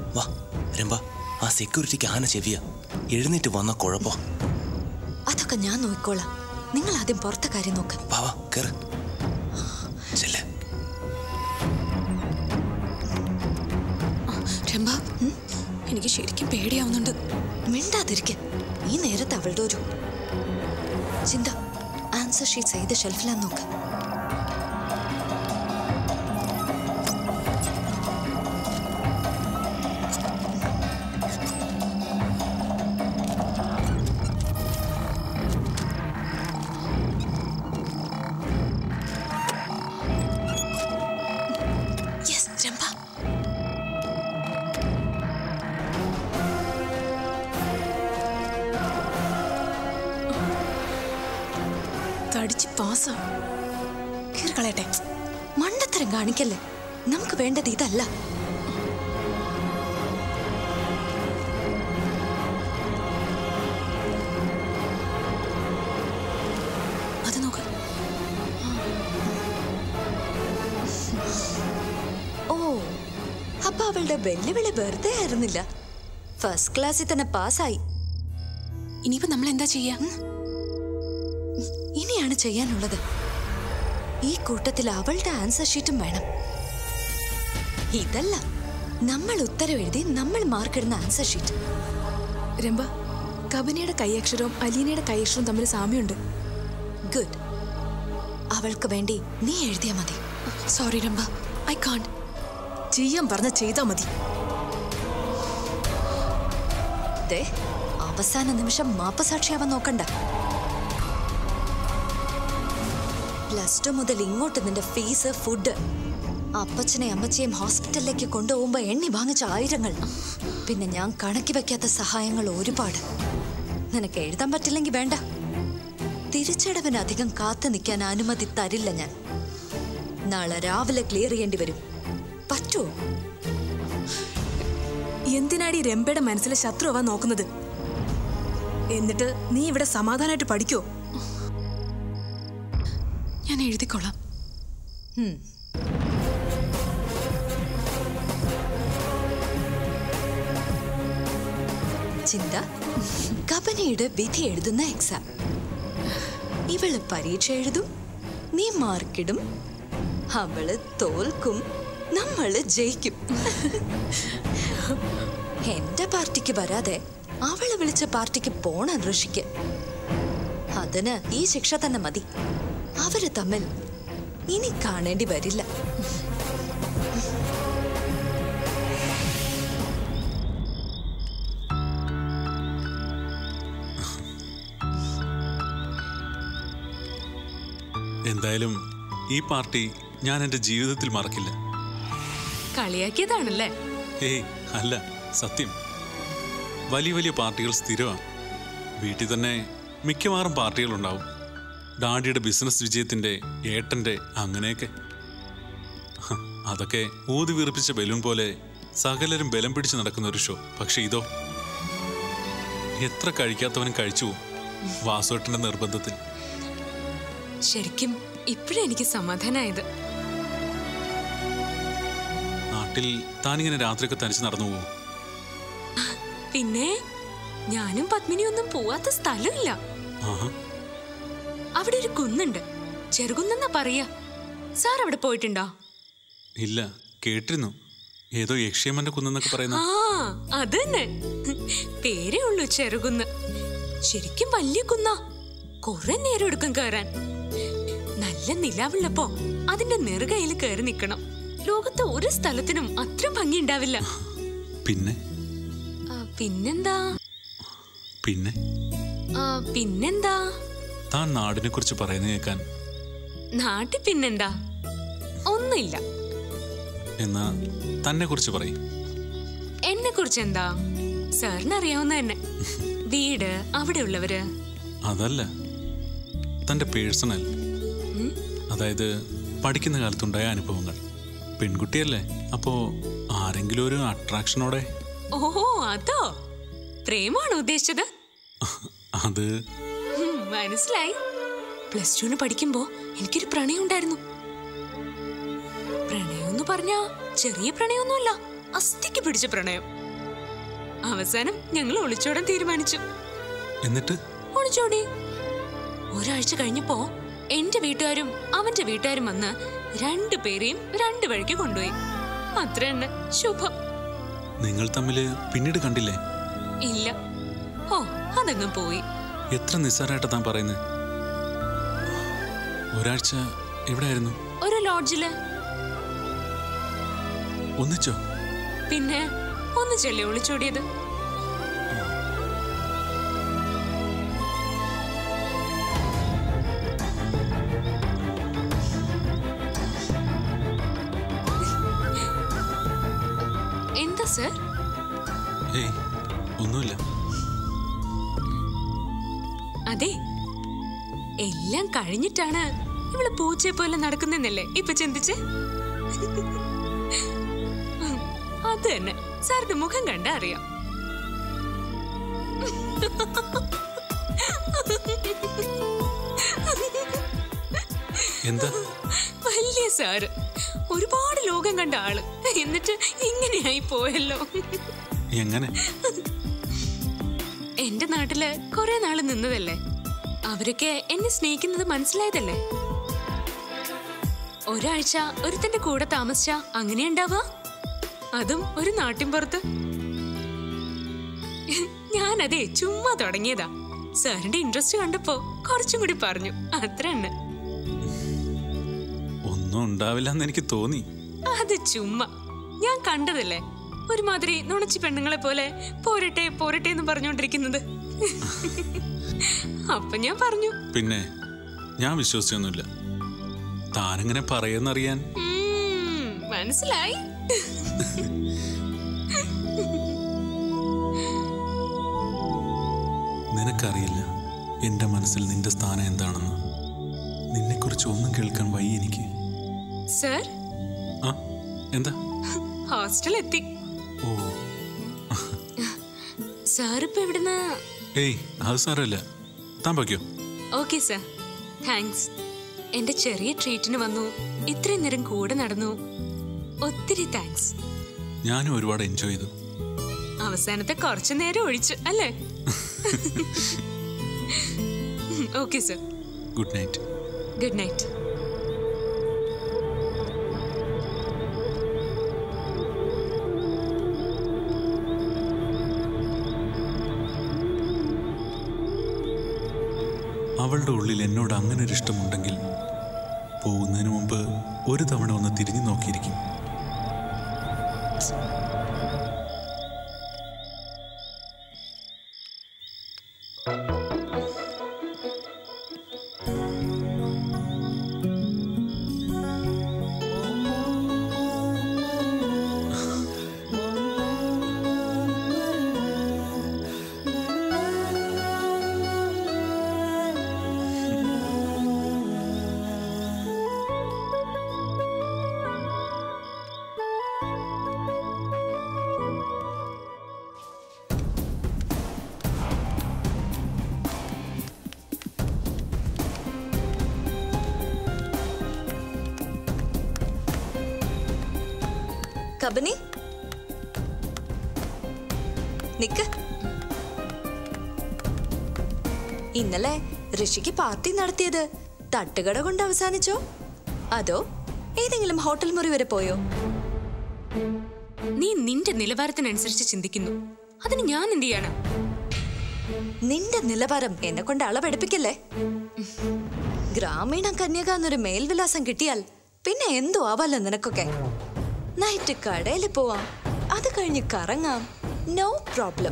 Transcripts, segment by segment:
വാ രംഭ, ആ സെക്യൂരിറ്റിക്ക് ആന ചെവിയ. എഴുന്നേറ്റ് വന്ന കുഴപ്പോ. അതൊക്കെ ഞാൻ നോക്കിക്കോളാം. നിങ്ങൾ ആദ്യം പുറത്തെ കാര്യം നോക്ക്. വാ വാ കേറ്. ചെല്ല്. രംഭ, എനിക്ക് ശരിക്കും പേടിയാവുന്നുണ്ട്. മിണ്ടാതിരിക്ക. ഈ നേരത്തെ അവളുടെ ഒരു ചിന്ത. ആൻസർ ഷീറ്റ് ചെയ്ത ഷെൽഫിലാന്ന് നോക്ക്. കീർക്കളയട്ടെ, മണ്ടത്തരം കാണിക്കല്ലേ. നമുക്ക് വേണ്ടത് ഇതല്ല. അത് നോക്ക്. ഓ, അപ്പൊ അവളുടെ വെല്ലുവിളി വെറുതെ ആയിരുന്നില്ല. ഫസ്റ്റ് ക്ലാസ്സിൽ തന്നെ പാസ്സായി. ഇനിയിപ്പോ നമ്മൾ എന്താ ചെയ്യാ? ഇനിയാണ് ചെയ്യാനുള്ളത്. ഈ കൂട്ടത്തിൽ അവളുടെ ആൻസർ ഷീറ്റും വേണം. ഇതല്ല, നമ്മൾ ഉത്തരം എഴുതി നമ്മൾ മാർക്കിടുന്ന ആൻസർ ഷീറ്റ്. രംഭ, കബനിയുടെ കൈയക്ഷരവും അലീനയുടെ കൈയക്ഷരവും തമ്മിൽ സാമ്യമുണ്ട്. ഗുഡ്. അവൾക്ക് വേണ്ടി നീ എഴുതിയാ മതി. Sorry Rambha, I can't. ചെയ്യാൻ പറഞ്ഞ ചെയ്താ മതി. അവസാന നിമിഷം മാപ്പസാക്ഷിയാവാൻ നോക്കണ്ട. +2 മുതൽ ഇങ്ങോട്ട് നിന്റെ ഫീസ്, ഫുഡ്, അപ്പച്ചനെയും അമ്മച്ചയും ഹോസ്പിറ്റലിലേക്ക് കൊണ്ടുപോകുമ്പോ എണ്ണി വാങ്ങിച്ച 1000ങ്ങൾ, പിന്നെ ഞാൻ കണക്കി വെക്കാത്ത സഹായങ്ങൾ ഒരുപാട്. നിനക്ക് എഴുതാൻ പറ്റില്ലെങ്കിൽ വേണ്ട. തിരിച്ചടവിന് അധികം കാത്തു നിൽക്കാൻ അനുമതി തരില്ല ഞാൻ. നാളെ രാവിലെ ക്ലിയർ ചെയ്യേണ്ടി വരും. പറ്റുമോ? എന്തിനാടി രംഭയുടെ മനസ്സിലെ ശത്രുവാ നോക്കുന്നത്? എന്നിട്ട് നീ ഇവിടെ സമാധാനമായിട്ട് പഠിക്കോ? ഞാൻ എഴുതിക്കൊള്ളാം. ചിന്ത, കബനിയുടെ വിധി എഴുതുന്ന എക്സാം. ഇവള് പരീക്ഷ എഴുതും, നീ മാർക്കിടും. അവള് തോൽക്കും, നമ്മള് ജയിക്കും. എന്റെ പാർട്ടിക്ക് വരാതെ അവള് വിളിച്ച പാർട്ടിക്ക് പോണ ഋഷിക്ക്. അതിന് ഈ ശിക്ഷ തന്നെ മതി. അവര് തമ്മിൽ ഇനി കാണേണ്ടി വരില്ല. എന്തായാലും ഈ പാർട്ടി ഞാൻ എന്റെ ജീവിതത്തിൽ മറക്കില്ല. കളിയാക്കിയതാണല്ലേ? ഏയ് അല്ല, സത്യം. വലിയ വലിയ പാർട്ടികൾ സ്ഥിരമാണ്. വീട്ടിൽ തന്നെ മിക്കവാറും പാർട്ടികളുണ്ടാവും. ഡാഡിയുടെ ബിസിനസ് വിജയത്തിന്റെ, ഏട്ടന്റെ, അങ്ങനെയൊക്കെ. അതൊക്കെ ഊതി വീർപ്പിച്ച ബലൂൺ പോലെ സകലരും ബലം പിടിച്ച് നടക്കുന്ന ഒരു ഷോ. പക്ഷെ ഇതോ, എത്ര കഴിക്കാത്തവനും കഴിച്ചു വാസുവേട്ടന്റെ നിർബന്ധത്തിൽ. ശരിക്കും ഇപ്പോഴേ എനിക്ക് സമാധാനായത്. നാട്ടിൽ താനിങ്ങനെ രാത്രിയൊക്കെ തനിച്ച് നടന്നു പോവോ? പിന്നെ ഞാനും പത്മിനിയൊന്നും പോവാത്ത സ്ഥലമില്ല. അവിടെ ഒരു കുന്നുണ്ട്, ചെറുകുന്നെന്നാ പറയാ. സാർ അവിടെ പോയിട്ടുണ്ടോ? ഇല്ല, കേട്ടിരുന്നു. ഏതോ യക്ഷിയമ്മന്റെ കുന്നെന്നൊക്കെ പറയുന്ന. അത് തന്നെ. പേരേ ഉള്ളൂ ചെറുകുന്ന്. ശരിക്കും വലിയ കുന്നാ. കുറെ നേരം എടുക്കും കയറാൻ. നല്ല നിലാവുള്ളപ്പോ അതിന്റെ നെറുകയിൽ കയറി നിക്കണം. ലോകത്തെ ഒരു സ്ഥലത്തിനും അത്ര ഭംഗി ഉണ്ടാവില്ല. പിന്നെ പിന്നെന്താ? പിന്നെന്താ? താൻ നാടിനെ കുറിച്ച് പറയുന്ന കേൾക്കാൻ. നാട്ടിൽ പിന്നെന്താ? ഒന്നുമില്ല. എന്നാ തന്നെ കുറിച്ച് പറയും. എന്നെ കുറിച്ച് എന്താ? സാറിന് അറിയാവുന്ന തന്നെ. വീട്, അവിടെയുള്ളവര്. അതല്ല, തന്റെ പേഴ്സണൽ, അതായത് പഠിക്കുന്ന കാലത്തുണ്ടായ അനുഭവങ്ങൾ. പെൺകുട്ടിയല്ലേ, അപ്പോ ആരെങ്കിലും ഒരു അട്രാക്ഷനോടെ. ഓഹോ, അതോ? പ്രേമാണോ ഉദ്ദേശിച്ചത്? അത് മനസ്സിലായി. +2 പഠിക്കുമ്പോ എനിക്കൊരു പ്രണയം ഉണ്ടായിരുന്നു. പ്രണയം എന്ന് പറഞ്ഞാ ചെറിയ പ്രണയമൊന്നുമല്ല, അസ്ഥിക്ക് പിടിച്ച പ്രണയം. അവസാനം ഞങ്ങൾ ഒളിച്ചോടാൻ തീരുമാനിച്ചു. എന്നിട്ട് ഒളിച്ചോടി. ഒരാഴ്ച കഴിഞ്ഞപ്പോ എന്റെ വീട്ടുകാരും അവന്റെ വീട്ടുകാരും വന്ന് രണ്ടുപേരെയും രണ്ടു വഴിക്ക് കൊണ്ടുപോയി. അത്ര തന്നെ. ശുഭം. നിങ്ങൾ തമ്മില് പിന്നീട് കണ്ടില്ലേ? ഇല്ല. ഓ, അതങ്ങ് പോയി. എത്ര നിസ്സാരമായിട്ടാ താൻ പറയുന്നത്? ഒരാഴ്ച എവിടെയായിരുന്നു? ഒരു ലോഡ്ജില്. ഒന്നിച്ചോ? പിന്നെ ഒന്നിച്ചല്ലേ ഒളിച്ചോടിയത്. എന്താ സർ? ഏയ്, ഒന്നുമില്ല. അതെ, എല്ലാം കഴിഞ്ഞിട്ടാണ് ഇവള് പൂച്ചയെ പോലെ നടക്കുന്നല്ലേ ഇപ്പൊ ചിന്തിച്ച്? അത് തന്നെ. സാറിന്റെ മുഖം കണ്ട അറിയാം. എന്താ? വലിയ സാറ്, ഒരുപാട് ലോകം കണ്ട ആള്, എന്നിട്ട് ഇങ്ങനെയായി പോയല്ലോ. എങ്ങനെ? എന്റെ നാട്ടില് കുറെ നാള് നിന്നതല്ലേ, അവരൊക്കെ എന്നെ സ്നേഹിക്കുന്നത് മനസ്സിലായതല്ലേ. ഒരാഴ്ച ഒരുത്തന്റെ കൂടെ താമസിച്ച അങ്ങനെ ഉണ്ടാവാ, അതും ഒരു നാട്ടിൻപുറത്ത്. ഞാനതേ ചുമ്മാ തുടങ്ങിയതാ. സാറിന്റെ ഇൻട്രസ്റ്റ് കണ്ടപ്പോ കുറച്ചും കൂടി പറഞ്ഞു, അത്ര തന്നെ. ഒന്നും ഉണ്ടാവില്ലെന്ന് എനിക്ക് തോന്നി. അത് ചുമ്മാ, ഞാൻ കണ്ടതല്ലേ. ഒരുമാതിരി നുണച്ചി പെണ്ണുങ്ങളെ പോലെ പോരട്ടെ പോരട്ടെ എന്ന് പറഞ്ഞോണ്ടിരിക്കുന്നത്. അപ്പൊ ഞാൻ പറഞ്ഞു. പിന്നെ ഞാൻ വിശ്വസിച്ചൊന്നുമില്ല. താനെങ്ങനെ പറയുന്നറിയാൻ. മനസ്സിലായി. നിനക്കറിയില്ല എന്റെ മനസ്സിൽ നിന്റെ സ്ഥാനം എന്താണെന്ന്. നിന്നെക്കുറിച്ച് ഒന്നും കേൾക്കാൻ വയ്യ എനിക്ക്. സർ, ആ എന്താ? ഹോസ്റ്റൽ എത്തി. ഓ, സാർ ഇപ്പൊ എവിടുന്ന? ഏയ്, അത് സാരമില്ല, താൻ പൊയ്ക്കോ. Okay sir, thanks. എന്റെ ചെറിയ ട്രീറ്റിന് വന്നു, ഇത്രയും നേരം കൂടെ നടന്നു. ഒത്തിരി താങ്ക്സ്. ഞാനും ഒരുപാട് എൻജോയ് ചെയ്തു. അവസാനത്തെ കുറച്ചു നേരം ഒഴിച്ചു അല്ലേ? Okay sir. Good night. Good night. അവളുടെ ഉള്ളിൽ എന്നോട് അങ്ങനെ ഒരു ഇഷ്ടമുണ്ടെങ്കിൽ പോകുന്നതിന് മുമ്പ് ഒരു തവണ ഒന്ന് തിരിഞ്ഞു നോക്കിയിരിക്കും. കബനി, നിക്ക്. ഇന്നലെ ഋഷിക്ക് പാർട്ടി നടത്തിയത് തട്ടുകട കൊണ്ട് അവസാനിച്ചോ, അതോ ഏതെങ്കിലും ഹോട്ടൽ മുറി വരെ പോയോ? നീ നിന്റെ നിലവാരത്തിനനുസരിച്ച് ചിന്തിക്കുന്നു, അതിന് ഞാൻ എന്ത് ചെയ്യണം? നിന്റെ നിലവാരം എന്നെ കൊണ്ട് അളവെടുപ്പിക്കല്ലേ. ഗ്രാമീണ കന്യക എന്നൊരു മേൽവിലാസം കിട്ടിയാൽ പിന്നെ എന്തോ ആവാലോ നിനക്കൊക്കെ. നൈറ്റ് കടയിൽ പോവാം, അത് കഴിഞ്ഞ് കറങ്ങാം, നോ പ്രോബ്ലം.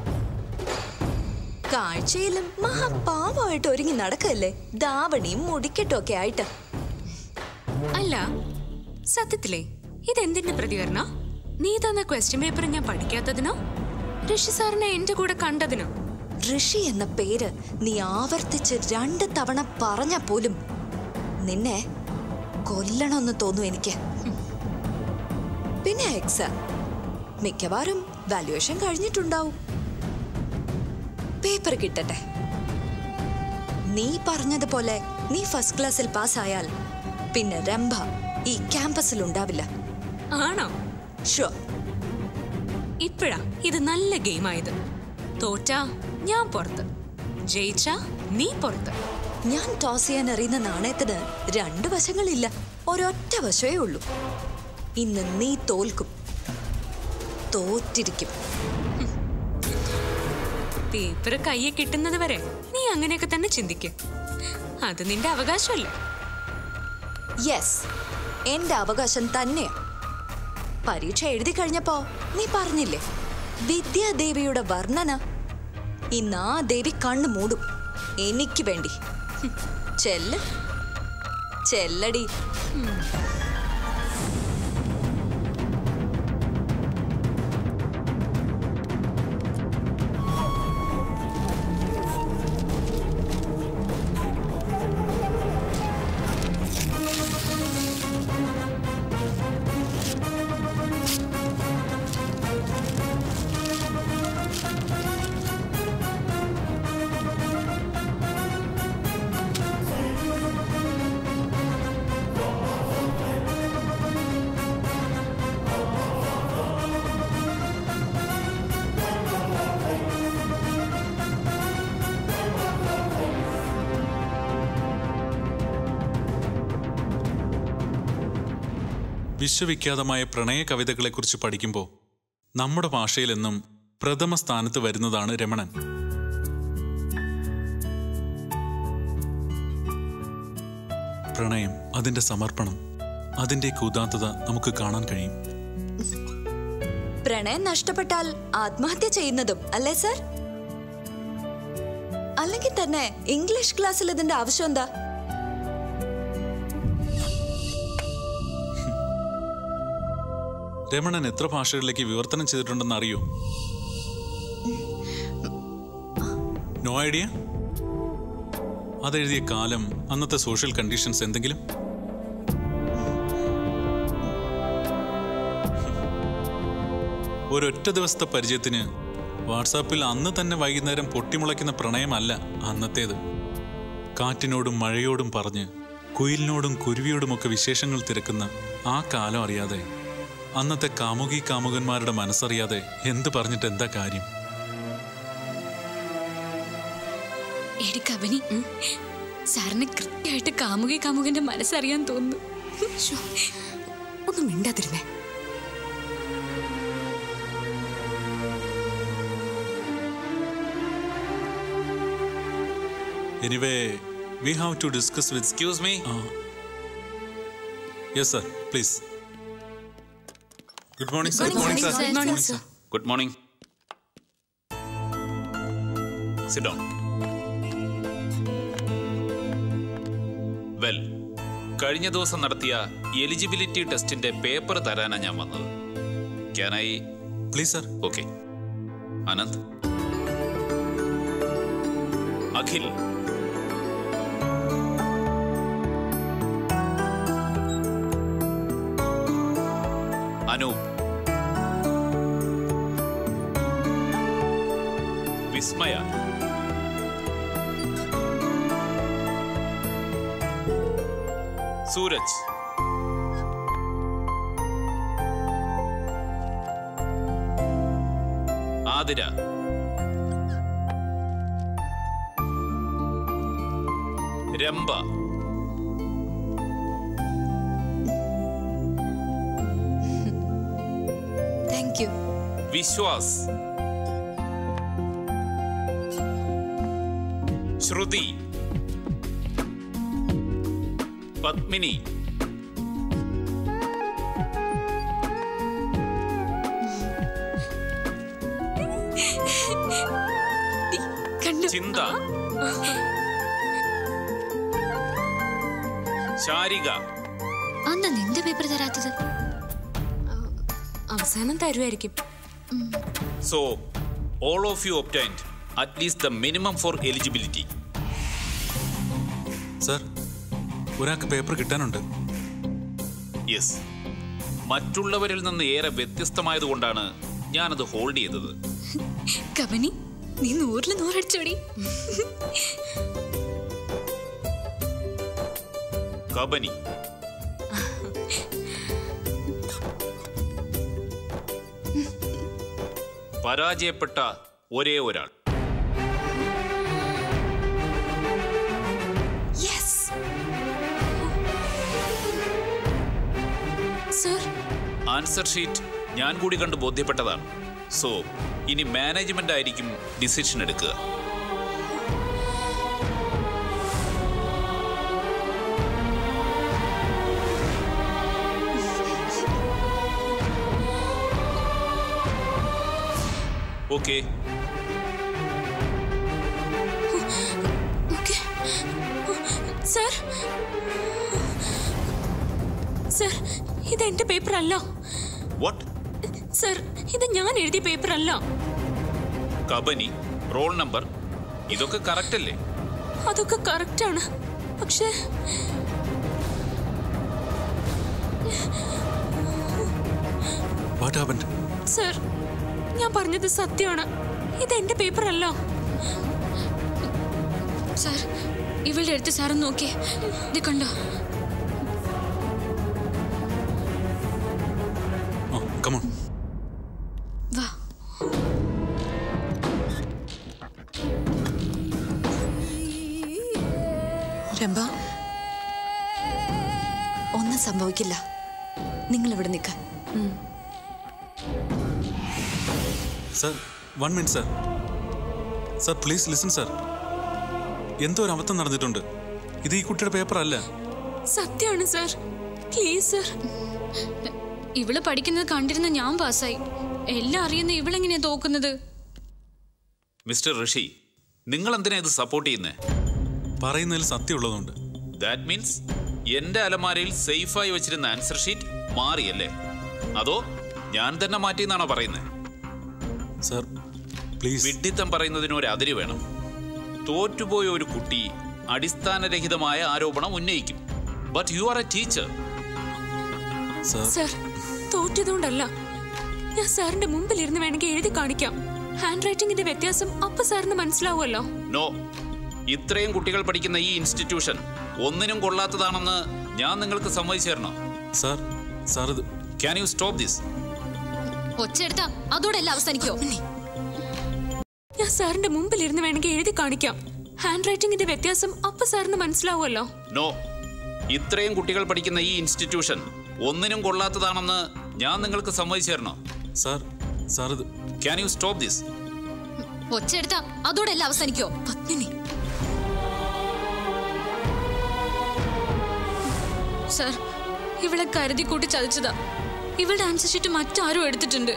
കാഴ്ചയിലും മഹാപാവമായിട്ട് ഒരുങ്ങി നടക്കല്ലേ, ദാവണിയും മുടിക്കെട്ടും ഒക്കെ ആയിട്ട്. അല്ല, സത്യത്തിലേ ഇതെന്തിന്റെ പ്രതികരണ? നീ തന്ന ക്വസ്റ്റ്യൻ പേപ്പർ ഞാൻ പഠിക്കാത്തതിനോ, ഋഷി സാറിനെ എന്റെ കൂടെ കണ്ടതിനോ? ഋഷി എന്ന പേര് നീ ആവർത്തിച്ച് 2 തവണ പറഞ്ഞ പോലും നിന്നെ കൊല്ലണമെന്ന് തോന്നും എനിക്ക്. പിന്നെ എക്സാം മിക്കവാറും വാല്യുവേഷൻ കഴിഞ്ഞിട്ടുണ്ടാവും. പേപ്പർ കിട്ടട്ടെ. നീ പറഞ്ഞതുപോലെ നീ ഫസ്റ്റ് ക്ലാസ്സിൽ പാസ്സായാൽ പിന്നെ രംഭ ഈ ക്യാമ്പസിൽ ഉണ്ടാവില്ല. ആണോ? ഷുവർ. ഇപ്പഴാ ഇത് നല്ല ഗെയിമായത്. തോറ്റാ ഞാൻ പുറത്ത്, ജയിച്ചാ നീ പുറത്ത്. ഞാൻ ടോസ് ചെയ്യാൻ അറിയുന്ന നാണയത്തിന് രണ്ട് വശങ്ങളില്ല, ഒരൊറ്റ വശമേ ഉള്ളൂ. ഇന്ന് നീ തോൽക്കും, തോറ്റിരിക്കും. പേപ്പർ കയ്യെ കിട്ടുന്നത് വരെ നീ അങ്ങനെയൊക്കെ തന്നെ ചിന്തിക്കും. അത് നിന്റെ അവകാശമല്ലേ? യെസ്, എന്റെ അവകാശം തന്നെയാ. പരീക്ഷ എഴുതി കഴിഞ്ഞപ്പോ നീ പറഞ്ഞില്ലേ വിദ്യാദേവിയുടെ വർണ്ണന. ഇന്ന് ആ ദേവി കണ്ണു മൂടും എനിക്ക് വേണ്ടി. ചെല്ല് ചെല്ലടി. വിശ്വവിഖ്യാതമായ പ്രണയ കവിതകളെക്കുറിച്ച് പഠിക്കുമ്പോൾ നമ്മുടെ ഭാഷയിലെന്നും പ്രഥമ സ്ഥാനത്ത് വരുന്നതാണ് രമണൻ. പ്രണയം, അതിന്റെ സമർപ്പണം, അതിന്റെ ഉദാത്തത നമുക്ക് കാണാൻ കഴിയും. പ്രണയം നഷ്ടപ്പെട്ടാൽ ആത്മഹത്യ ചെയ്യുന്നതും അല്ലേ സർ? അല്ലെങ്കിൽ തന്നെ ഇംഗ്ലീഷ് ക്ലാസ്സിൽ ഇതിന്റെ ആവശ്യം എന്താ? രമണൻ എത്ര ഭാഷകളിലേക്ക് വിവർത്തനം ചെയ്തിട്ടുണ്ടെന്ന് അറിയോ? No idea? അതെഴുതിയ കാലം, അന്നത്തെ സോഷ്യൽ കണ്ടീഷൻസ് എന്തെങ്കിലും? ഒരൊറ്റ ദിവസത്തെ പരിചയത്തിന് വാട്സാപ്പിൽ അന്ന് തന്നെ വൈകുന്നേരം പൊട്ടിമുളയ്ക്കുന്ന പ്രണയമല്ല അന്നത്തേത്. കാറ്റിനോടും മഴയോടും പറഞ്ഞ് കുയിലിനോടും കുരുവിയോടുമൊക്കെ വിശേഷങ്ങൾ തിരക്കുന്ന ആ കാലം അറിയാതെ, അന്നത്തെ കാമുകി കാമുകന്മാരുടെ മനസ്സറിയാതെ എന്ത് പറഞ്ഞിട്ട് എന്താ കാര്യം? കബനി, സാറിന് കൃത്യമായിട്ട് കാമുകി കാമുകന്റെ മനസ്സറിയാൻ തോന്നുന്നു. ഒന്നും മിണ്ടാതിരുന്നേ. Anyway, we have to discuss with... Excuse me? Yes, sir. Please. Good morning, sir. Good morning, sir. Good morning, sir. Good morning. Sit down. Well, കഴിഞ്ഞ ദിവസം നടത്തിയ എലിജിബിലിറ്റി ടെസ്റ്റിന്റെ പേപ്പർ തരാനാണ് ഞാൻ വന്നത്. Can I? Please, sir. Okay. Anand. Akhil. Anu. Vismaya. Suraj. Adira. Ramba. Thank you. Vishwas. Shruti. Padmini. Chinda. Sharika. അന്ന് നിന്റെ paper തരാത്തത്? അവസാനം തരുമായിരിക്കും. So, all of you obtained at least the minimum for eligibility. Sir, ഒരാൾക്ക് paper കിട്ടാനുണ്ട്. Yes. മറ്റുള്ളവരിൽ നിന്ന് ഏറെ വ്യത്യസ്തമായതുകൊണ്ടാണ് ഞാനത് ഹോൾഡ് ചെയ്തത്. കബനി, നീ 100-ൽ 100 അടിച്ചോടി. കബനി. പരാജയപ്പെട്ട ഒരേ ഒരാൾ. ആൻസർ ഷീറ്റ് ഞാൻ കൂടി കണ്ട് ബോധ്യപ്പെട്ടതാണ്. സോ ഇനി മാനേജ്മെന്റ് ആയിരിക്കും ഡിസിഷൻ എടുക്കുക. ഓക്കെ. സർ, ഇത് എന്റെ പേപ്പർ അല്ല. വാട്ട്? സർ, ഇത് ഞാൻ എഴുതിയ പേപ്പർ അല്ല. കമ്പനി, റോൾ നമ്പർ ഇതൊക്കെ കറക്റ്റ് അല്ലേ? അതൊക്കെ കറക്റ്റ് ആണ്. പക്ഷേ What happened? സർ, ഞാൻ പറഞ്ഞത് സത്യമാണ്. ഇത് എന്റെ പേപ്പർ അല്ല. സാർ, ഇവളുടെ അടുത്ത് സാറൊന്ന് നോക്കിയേ. ഇത് കണ്ടോ? Come on. വാ. രംഭ, ഒന്നും സംഭവിക്കില്ല. നിങ്ങൾ ഇവിടെ നിൽക്ക. Sir, 1 minute sir. Sir, please listen sir. എന്തോ ഒരു അബദ്ധം നടന്നിട്ടുണ്ട്. ഇത് ഈ കുട്ടിയുടെ പേപ്പർ അല്ല. സത്യമാണ് സർ. Please sir. ഇവള് പഠിക്കുന്നത് കണ്ടിരുന്ന ഞാൻ പാസ്സായി. എല്ലാം അറിയുന്ന ഇവളെങ്ങനെയാ തോക്കുന്നത്? മിസ്റ്റർ ഋഷി, നിങ്ങൾ എന്തിനാ ഇത് സപ്പോർട്ട് ചെയ്യുന്നേ? പറയുന്നതിൽ സത്യമുള്ളതുകൊണ്ട്. ദാറ്റ് മീൻസ് എന്റെ അലമാരയിൽ സേഫായി വെച്ചിരുന്ന ആൻസർ ഷീറ്റ് മാറിയല്ലേ? അതോ ഞാൻ തന്നെ മാറ്റിയെന്നാണോ പറയുന്നത്? Sir, please. വിഡ്ഢിത്തം പറയുന്നതിന് ഒരു അതിര് വേണം. തോറ്റുപോയ ഒരു കുട്ടി അടിസ്ഥാനരഹിതമായ ആരോപണം ഉന്നയിക്കും. But you are a teacher. Sir, തോറ്റതുകൊണ്ടല്ല. ഞാൻ സാറിന്റെ മുമ്പിൽ ഇരുന്ന് വേണമെങ്കിൽ എഴുതി കാണിക്കാം. ഹാൻഡ് റൈറ്റിംഗിന്റെ വ്യത്യാസം അപ്പൊ സാറിന് മനസ്സിലാവുമല്ലോ. നോ, ഇത്രയും കുട്ടികൾ പഠിക്കുന്ന ഈ ഇൻസ്റ്റിറ്റ്യൂഷൻ ഒന്നിനും കൊള്ളാത്തതാണെന്ന് ഞാൻ നിങ്ങൾക്ക് സമ്മതിച്ചു തരണോ? Sir, sir, can you stop this? ഒച്ചെടുത്താ അതോടെ എല്ലാം അവസാനിക്കോ? ഞാൻ സാറിന്റെ മുമ്പിൽ ഇരുന്ന് വേണമെങ്കിൽ എഴുതി കാണിക്കാം. ഹാൻഡ് റൈറ്റിംഗിന്റെ വ്യത്യാസം അപ്പൊ സാറിന് മനസ്സിലാവുമല്ലോ. നോ, ഇത്രയും കുട്ടികൾ പഠിക്കുന്ന ഈ ഇൻസ്റ്റിറ്റ്യൂഷൻ ഒന്നിനും കൊള്ളാത്തതാണെന്ന് ഞാൻ നിങ്ങൾക്ക് സമ്മതിച്ചു തരണോ? Sir, sir, can you stop this? ഒച്ചെടുത്താ അതോടെ എല്ലാം അവസാനിക്കോ? പത്മിനി. സർ, ഇവളെ കരുതി കൂട്ടി ചതിച്ചതാ. ഇവളുടെ ആൻസർ ഷീറ്റ് മറ്റാരും എടുത്തിട്ടുണ്ട്.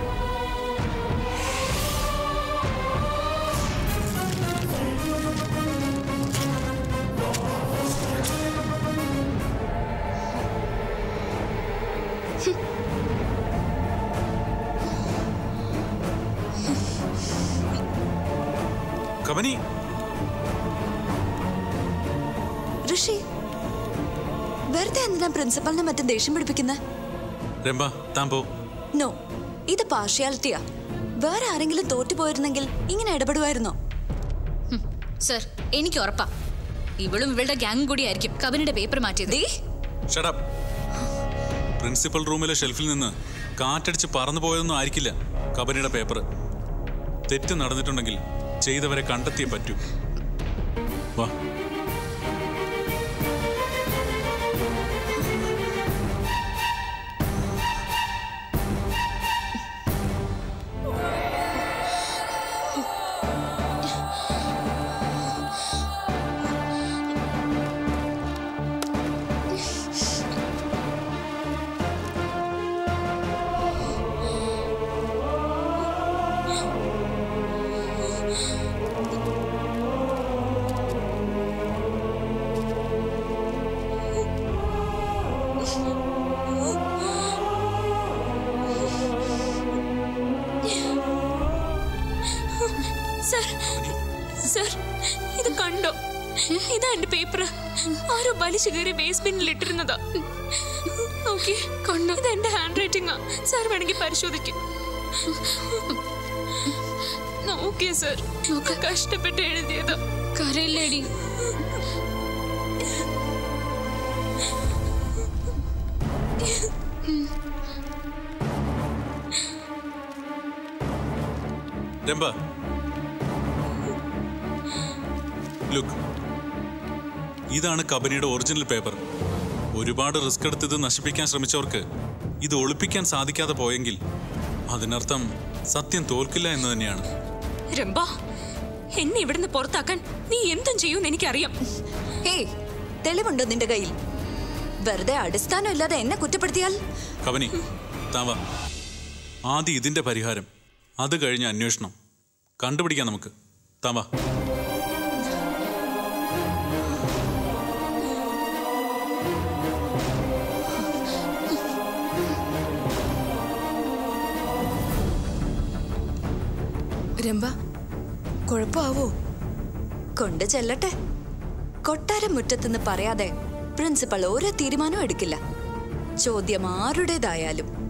കമ്പനി. ഋഷി, വെറുതെ എന്തിനാ പ്രിൻസിപ്പലിനെ മറ്റും ദേഷ്യം പിടിപ്പിക്കുന്നത്? രംഭ, താൻ പോ. നോ, ഇത് പാർഷ്യാലിറ്റിയാ. വേറെ ആരെങ്കിലും തോറ്റുപോയിരുന്നെങ്കിൽ ഇങ്ങനെ ഇടപെടുമായിരുന്നോ? സർ, എനിക്ക് ഉറപ്പാ ഇവളും ഇവളുടെ ഗ്യാങ് കൂടിയായിരിക്കും കമ്പനിയുടെ പേപ്പർ മാറ്റിയത്. Shut up. പ്രിൻസിപ്പൽ റൂമിലെ ഷെൽഫിൽ നിന്ന് കാറ്റടിച്ച് പറന്നു പോയതൊന്നും ആയിരിക്കില്ല കമ്പനിയുടെ പേപ്പർ. തെറ്റ് നടന്നിട്ടുണ്ടെങ്കിൽ ചെയ്തവരെ കണ്ടെത്തിയേ പറ്റൂ. വാ. സർ, ഇത് കണ്ടോ? ഇതാ എന്റെ പേപ്പർ. ആരോ വലിച്ചു കയറി ബേസ്മെന്റിൽ ഇട്ടിരുന്നതാ. നോക്കി കണ്ടോ? ഇത് എന്റെ ഹാൻഡ് റൈറ്റിംഗാ. സാർ വേണമെങ്കിൽ പരിശോധിക്കും. നോക്കിയേ സർ, കഷ്ടപ്പെട്ട് എഴുതിയതാ. കരയില്ലേടി. രംഭ, ലുക്ക്, ഇതാണ് കബനിയുടെ ഒറിജിനൽ പേപ്പർ. ഒരുപാട് റിസ്ക് എടുത്ത് ഇത് നശിപ്പിക്കാൻ ശ്രമിച്ചവർക്ക് ഇത് ഒളിപ്പിക്കാൻ സാധിക്കാതെ പോയെങ്കിൽ അതിനർത്ഥം സത്യം തോൽക്കില്ല എന്ന് തന്നെയാണ്. രംഭ, എന്നെ ഇവിടുന്ന് പുറത്താക്കാൻ നീ എന്തും ചെയ്യൂന്ന് എനിക്കറിയാം. ഹേയ്, തെളിവുണ്ടോ നിന്റെ കയ്യിൽ? വെറുതെ അടിസ്ഥാനം ഇല്ലാതെ എന്നെ കുറ്റപ്പെടുത്തിയാൽ? കബനി, താവ. ആദ്യം ഇതിന്റെ പരിഹാരം, അത് കഴിഞ്ഞ് അന്വേഷണം കണ്ടുപിടിക്കാം നമുക്ക്. താവ. രംഭ, കുഴപ്പമാവോ? കൊണ്ട് ചെല്ലട്ടെ. കൊട്ടാരം മുറ്റത്തുനിന്ന് പറയാതെ പ്രിൻസിപ്പൾ ഓരോ തീരുമാനവും എടുക്കില്ല, ചോദ്യം ആരുടേതായാലും.